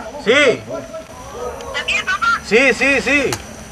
Sí. Sí, sí, sí.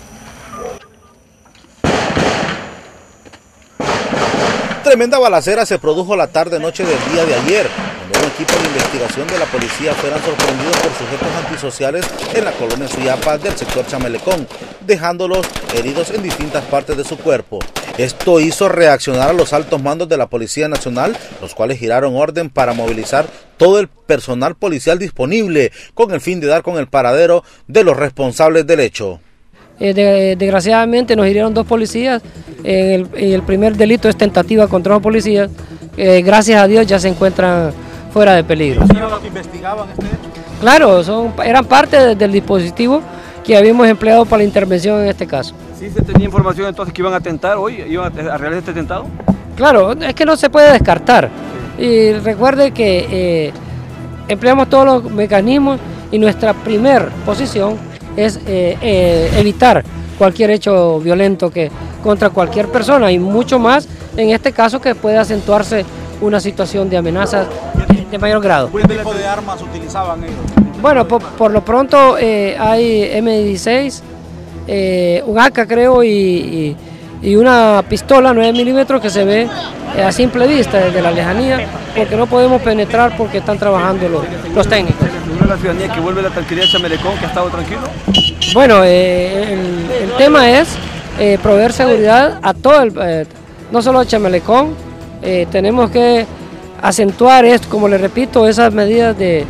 Tremenda balacera se produjo la tarde-noche del día de ayer, cuando un equipo de investigación de la policía fueron sorprendidos por sujetos antisociales en la colonia Suyapa del sector Chamelecón, dejándolos heridos en distintas partes de su cuerpo. Esto hizo reaccionar a los altos mandos de la Policía Nacional, los cuales giraron orden para movilizar todo el personal policial disponible, con el fin de dar con el paradero de los responsables del hecho. Desgraciadamente nos hirieron 2 policías. El primer delito es tentativa contra 2 policías. Gracias a Dios ya se encuentran fuera de peligro. ¿Son los que investigaban este hecho? Claro, eran parte del dispositivo que habíamos empleado para la intervención en este caso. ¿Sí se tenía información entonces que iban a atentar hoy? ¿Iban a realizar este atentado? Claro, es que no se puede descartar. Y recuerde que empleamos todos los mecanismos y nuestra primer posición es evitar cualquier hecho violento contra cualquier persona, y mucho más en este caso que puede acentuarse una situación de amenazas de mayor grado. ¿Qué tipo de armas utilizaban ellos? Bueno, por lo pronto hay M16, un AK creo y una pistola 9 milímetros que se ve a simple vista desde la lejanía, porque no podemos penetrar porque están trabajando los técnicos. ¿Es la ciudadanía que vuelve la tranquilidad de Chamelecón, que ha estado tranquilo? Bueno, el tema es proveer seguridad a todo no solo a Chamelecón. Tenemos que acentuar esto, como le repito, esas medidas de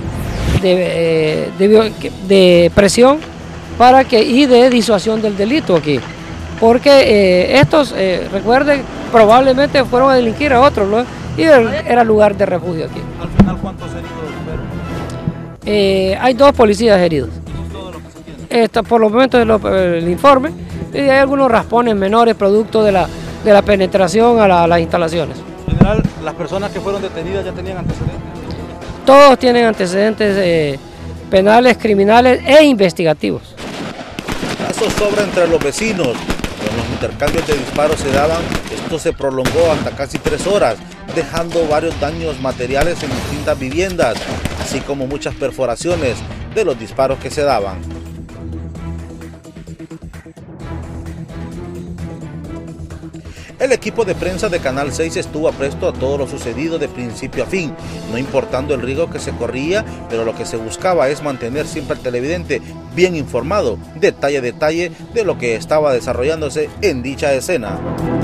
presión y de disuasión del delito aquí. Porque estos, recuerden, probablemente fueron a delinquir a otros, ¿no? Y era lugar de refugio aquí. ¿Al final cuántos heridos fueron? Hay 2 policías heridos. ¿Es todo lo que se tiene? Por los momentos del informe, y hay algunos raspones menores producto de la penetración a las instalaciones. En general, las personas que fueron detenidas ya tenían antecedentes. Todos tienen antecedentes penales, criminales e investigativos. Eso sobra entre los vecinos. Cuando los intercambios de disparos se daban, esto se prolongó hasta casi 3 horas, dejando varios daños materiales en distintas viviendas, así como muchas perforaciones de los disparos que se daban. El equipo de prensa de Canal 6 estuvo apresto a todo lo sucedido de principio a fin, no importando el riesgo que se corría, pero lo que se buscaba es mantener siempre al televidente bien informado, detalle a detalle, de lo que estaba desarrollándose en dicha escena.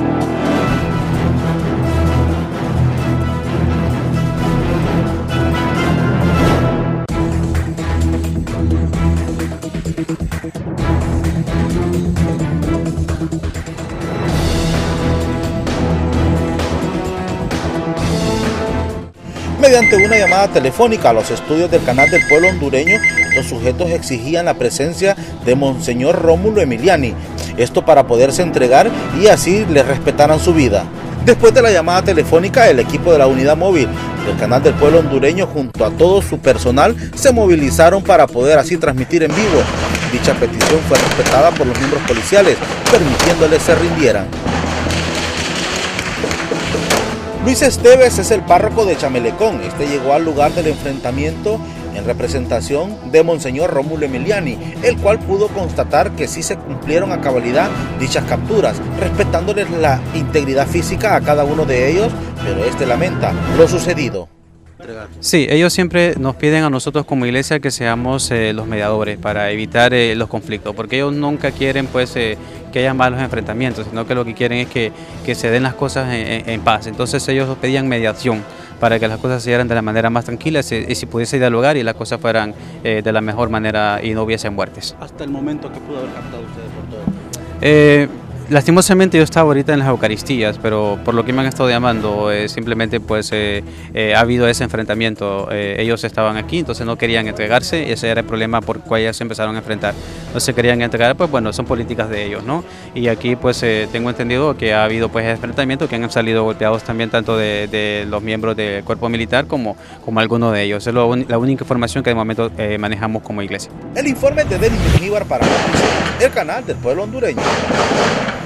Mediante una llamada telefónica a los estudios del canal del pueblo hondureño, los sujetos exigían la presencia de Monseñor Rómulo Emiliani, esto para poderse entregar y así les respetaran su vida. Después de la llamada telefónica, el equipo de la unidad móvil del canal del pueblo hondureño junto a todo su personal se movilizaron para poder así transmitir en vivo. Dicha petición fue respetada por los miembros policiales, permitiéndoles se rindieran. Luis Esteves es el párroco de Chamelecón. Este llegó al lugar del enfrentamiento en representación de Monseñor Rómulo Emiliani, el cual pudo constatar que sí se cumplieron a cabalidad dichas capturas, respetándoles la integridad física a cada uno de ellos, pero este lamenta lo sucedido. Sí, ellos siempre nos piden a nosotros como iglesia que seamos los mediadores para evitar los conflictos, porque ellos nunca quieren pues que haya malos enfrentamientos, sino que lo que quieren es que se den las cosas en paz. Entonces ellos pedían mediación para que las cosas se dieran de la manera más tranquila y si pudiese dialogar y las cosas fueran de la mejor manera y no hubiesen muertes. Hasta el momento que pudo haber captado ustedes por todo. Lastimosamente yo estaba ahorita en las Eucaristías, pero por lo que me han estado llamando, simplemente pues ha habido ese enfrentamiento. Ellos estaban aquí, entonces no querían entregarse, y ese era el problema por el cual ellos se empezaron a enfrentar. No se querían entregar, pues bueno, son políticas de ellos, ¿no? Y aquí pues tengo entendido que ha habido pues enfrentamientos que han salido golpeados también tanto de los miembros del cuerpo militar como algunos de ellos. Es la única información que de momento manejamos como iglesia. El informe de Denis Mengíbar para el canal del pueblo hondureño.